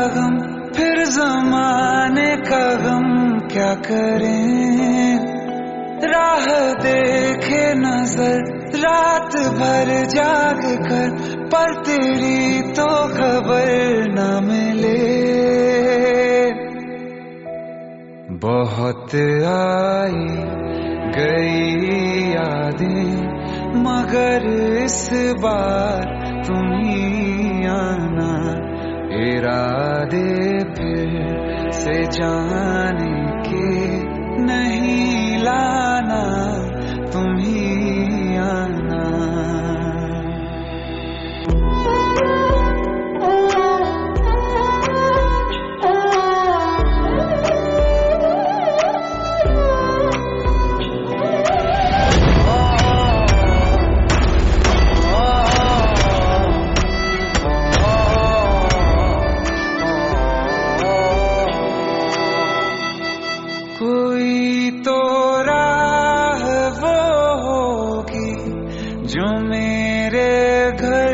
गम, फिर जमाने का गम क्या करें। राह देखे नजर रात भर जाग कर, पर तेरी तो खबर न मिले। बहुत आई गई यादें, मगर इस बार तुम ही आना। इरादे फिर से जाने के नहीं लाना, तुम ही आना। कोई तो राह वो होगी जो मेरे घर